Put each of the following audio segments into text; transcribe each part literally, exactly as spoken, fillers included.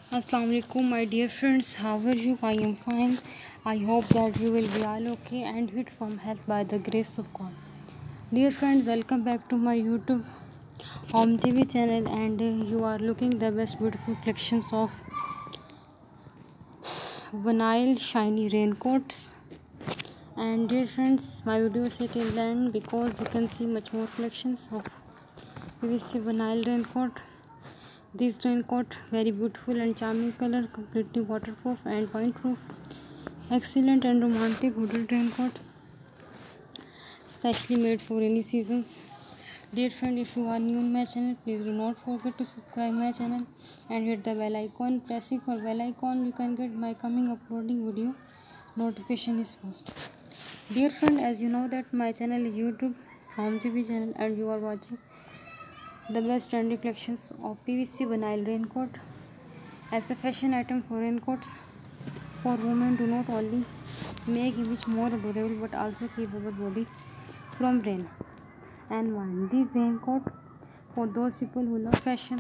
Assalamu alaikum my dear friends, how are you? I am fine. I hope that you will be all okay and fit from health by the grace of God. Dear friends, welcome back to my YouTube home T V channel, and uh, you are looking the best beautiful collections of vinyl shiny raincoats. And dear friends, my video is till the end because you can see much more collections of P V C vinyl raincoat. This raincoat very beautiful and charming color, completely waterproof and windproof. Excellent and romantic hooded raincoat, specially made for rainy seasons. Dear friend, if you are new in my channel, please do not forget to subscribe my channel and hit the bell icon. Pressing for bell icon, you can get my coming uploading video notification is first. Dear friend, as you know that my channel is YouTube home T V channel, and you are watching the best trendy collections of P V C vinyl raincoat as a fashion item for raincoats for women. Do not only make image more adorable but also keep our body from rain and wind. This raincoat for those people who love fashions.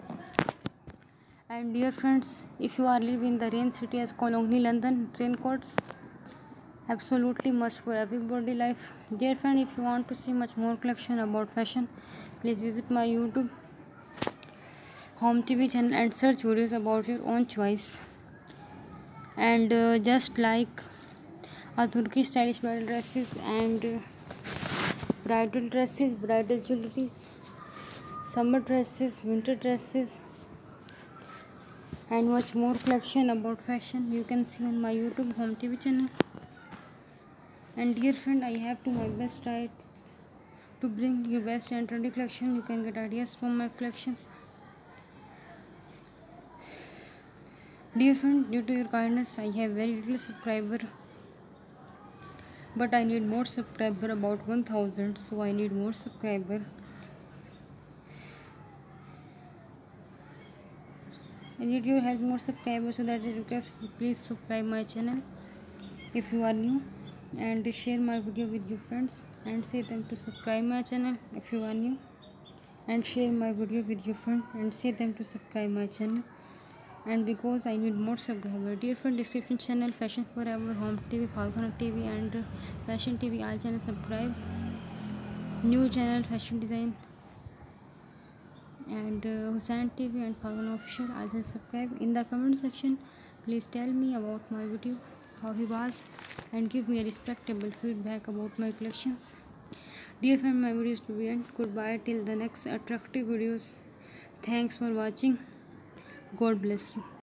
And dear friends, if you are living in the rain city as Colony London, raincoats absolutely must for everybody life. Dear friend, if you want to see much more collection about fashion, please visit my YouTube home T V channel and search videos about your own choice. And uh, just like a Turkish stylish bridal dresses and uh, bridal dresses, bridal jewelries, summer dresses, winter dresses, and much more collection about fashion you can see on my YouTube home T V channel. And dear friend, I have to my best try to bring you best and trendy collection. You can get ideas from my collections. Dear friend, due to your kindness, I have very little subscriber, but I need more subscriber, about one thousand, so I need more subscriber. I need your help more subscribers, so that you request please subscribe my channel if you are new, and share my video with your friends and say them to subscribe my channel if you are new, and share my video with your friend and say them to subscribe my channel. And because I need more subscribers, dear friend, description channel Fashion Forever, Home T V, Falcon T V, and uh, Fashion T V, all channel subscribe. New channel Fashion Design and uh, Hussain T V and Falcon Official, all channel subscribe. In the comment section, please tell me about my video, how he was, and give me a respectable feedback about my collections. Dear friend, my video is to be end. Goodbye till the next attractive videos. Thanks for watching. God bless you.